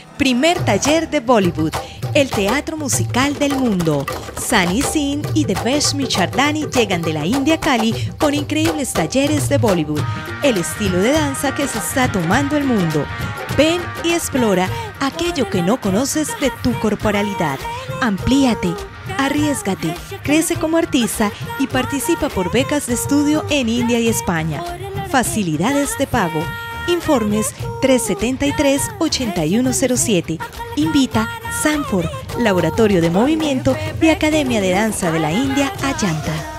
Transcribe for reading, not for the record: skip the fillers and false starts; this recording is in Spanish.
Primer taller de Bollywood, el teatro musical del mundo. Sunny Singh y Devesh Michardani llegan de la India Cali con increíbles talleres de Bollywood, el estilo de danza que se está tomando el mundo. Ven y explora aquello que no conoces de tu corporalidad. Amplíate, arriésgate, crece como artista y participa por becas de estudio en India y España. Facilidades de pago. Informes 373-8107. Invita Sanford, Laboratorio de Movimiento y Academia de Danza de la India, Ayanta.